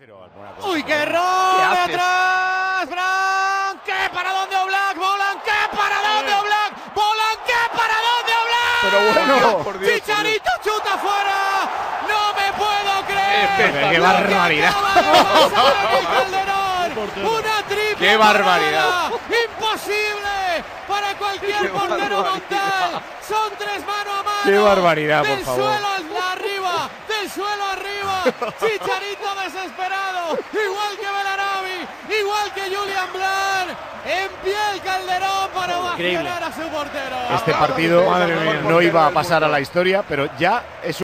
¡Uy, qué error! ¡De atrás! ¡Blanc! ¡Qué paradón de Oblak! ¡Blanc! ¡Qué paradón de Oblak! ¡Blanc! ¡Qué paradón de Oblak! Pero bueno, por Dios, Chicharito chuta fuera. ¡No me puedo creer! ¡Qué barbaridad! ¡Una triple! ¡Qué barbaridad! ¡Imposible para cualquier portero montar! Son tres mano a mano. ¡Qué barbaridad, por favor! Del suelo arriba, del suelo arriba. Chicharito desesperado, igual que Belarabi, igual que Julián Blanc. En pie el Calderón para ovacionar a su portero. Este partido no iba a pasar a la historia, pero ya es